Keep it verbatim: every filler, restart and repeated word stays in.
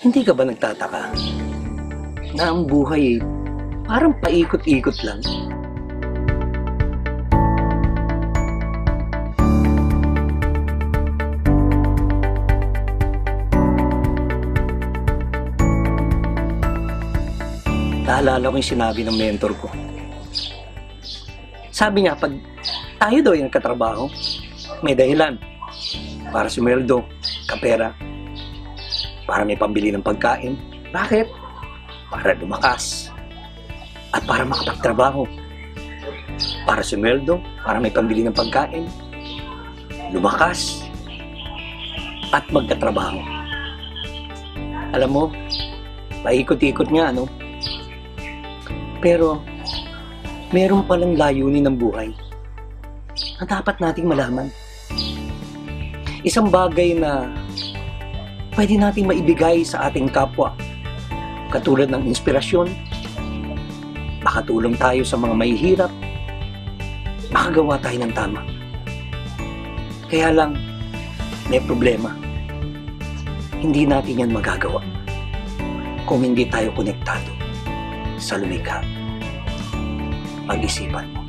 Hindi ka ba nagtataka na ang buhay parang paikot-ikot lang? Naalala ko yung sinabi ng mentor ko. Sabi niya, pag tayo daw yung nagkatrabaho, may dahilan para sumweldo, kapera, para may pambili ng pagkain. Bakit? Para lumakas at para makapagtrabaho. Para sumweldo, para may pambili ng pagkain, lumakas at magkatrabaho. Alam mo, paikot-ikot nga, ano? Pero, meron palang layunin ng buhay na dapat nating malaman. Isang bagay na pwede nating maibigay sa ating kapwa, katulad ng inspirasyon, makatulong tayo sa mga mahihirap, makagawa tayo ng tama. Kaya lang, may problema. Hindi natin yan magagawa kung hindi tayo konektado sa lumikha. Pag-isipan mo.